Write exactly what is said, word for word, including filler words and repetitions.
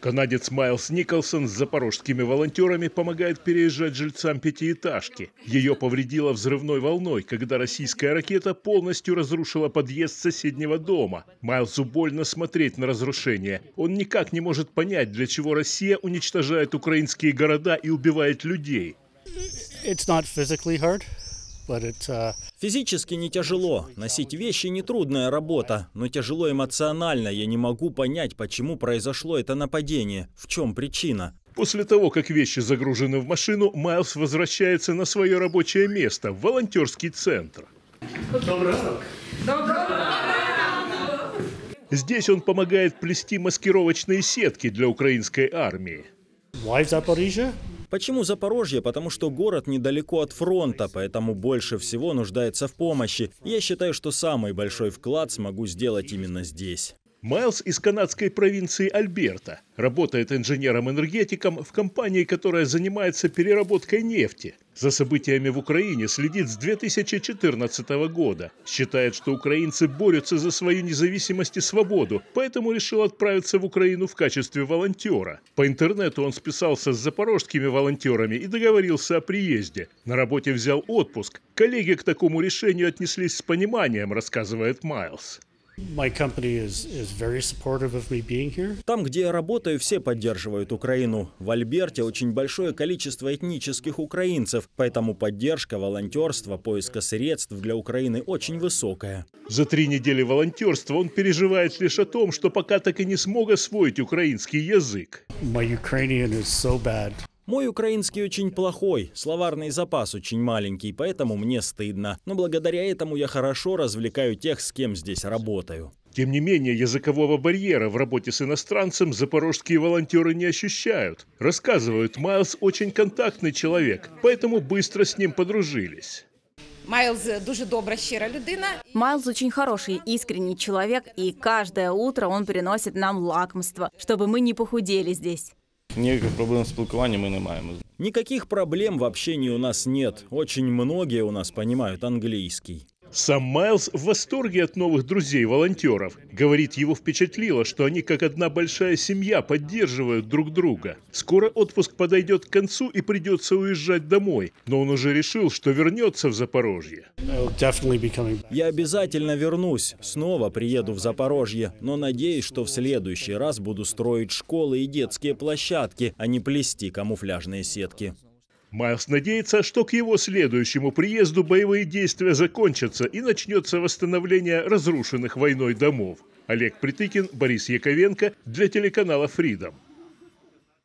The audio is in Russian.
Канадец Майлз Николсон с запорожскими волонтерами помогает переезжать жильцам пятиэтажки. Ее повредило взрывной волной, когда российская ракета полностью разрушила подъезд соседнего дома. Майлзу больно смотреть на разрушение. Он никак не может понять, для чего Россия уничтожает украинские города и убивает людей. It's not physically hard, but it's, uh... Физически не тяжело. Носить вещи – нетрудная работа, но тяжело эмоционально. Я не могу понять, почему произошло это нападение. В чем причина? После того, как вещи загружены в машину, Майлз возвращается на свое рабочее место, в волонтерский центр. Добрый ранок. Здесь он помогает плести маскировочные сетки для украинской армии. Why Zaporizhzhia? Почему Запорожье? Потому что город недалеко от фронта, поэтому больше всего нуждается в помощи. Я считаю, что самый большой вклад смогу сделать именно здесь. Майлз из канадской провинции Альберта. Работает инженером-энергетиком в компании, которая занимается переработкой нефти. За событиями в Украине следит с две тысячи четырнадцатого года. Считает, что украинцы борются за свою независимость и свободу, поэтому решил отправиться в Украину в качестве волонтера. По интернету он списался с запорожскими волонтерами и договорился о приезде. На работе взял отпуск. Коллеги к такому решению отнеслись с пониманием, рассказывает Майлз. My company is, is very supportive of me being here. Там, где я работаю, все поддерживают Украину. В Альберте очень большое количество этнических украинцев, поэтому поддержка, волонтерство, поиска средств для Украины очень высокая. За три недели волонтерства он переживает лишь о том, что пока так и не смог освоить украинский язык. My Ukrainian is so bad. Мой украинский очень плохой, словарный запас очень маленький, поэтому мне стыдно. Но благодаря этому я хорошо развлекаю тех, с кем здесь работаю. Тем не менее, языкового барьера в работе с иностранцем запорожские волонтеры не ощущают. Рассказывают, Майлз очень контактный человек, поэтому быстро с ним подружились. Майлз дуже добра, щира людина. Майлз очень хороший, искренний человек, и каждое утро он приносит нам лакомство, чтобы мы не похудели здесь. Ніяких проблем з спілкуванням ми не маємо. Никаких проблем в общении у нас нет. Очень многие у нас понимают английский. Сам Майлз в восторге от новых друзей-волонтеров. Говорит, его впечатлило, что они как одна большая семья поддерживают друг друга. Скоро отпуск подойдет к концу и придется уезжать домой. Но он уже решил, что вернется в Запорожье. I'll definitely be coming back. Я обязательно вернусь, снова приеду в Запорожье, но надеюсь, что в следующий раз буду строить школы и детские площадки, а не плести камуфляжные сетки. Майлз надеется, что к его следующему приезду боевые действия закончатся и начнется восстановление разрушенных войной домов. Олег Притыкин, Борис Яковенко для телеканала Freedom.